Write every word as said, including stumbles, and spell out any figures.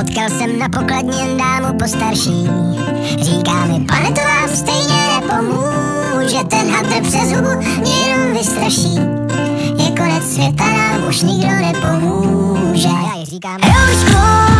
Potkal jsem na pokladně dámu postarší. Říká mi, pane, to vám stejně nepomůže. Ten hadr přes hubu mě jenom vystraší. Je konec světa, nám už nikdo nepomůže. Já jí říkám, roušku